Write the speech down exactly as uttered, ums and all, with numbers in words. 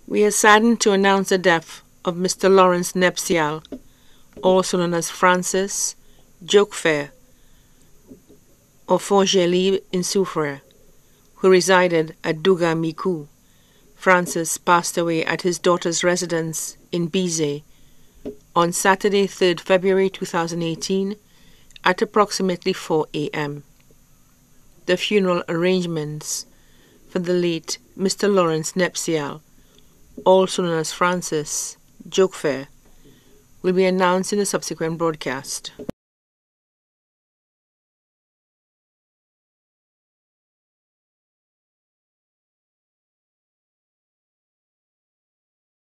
We are saddened to announce the death of Mister Lawrence Neptial, also known as Francis Jokefair, or Forgeli in Soufrière, who resided at Douga Mikou. Francis passed away at his daughter's residence in Bizet on Saturday, the third of February two thousand eighteen, at approximately four a m The funeral arrangements for the late Mister Lawrence Neptial, also known as Francis Jokefair, will be announced in a subsequent broadcast.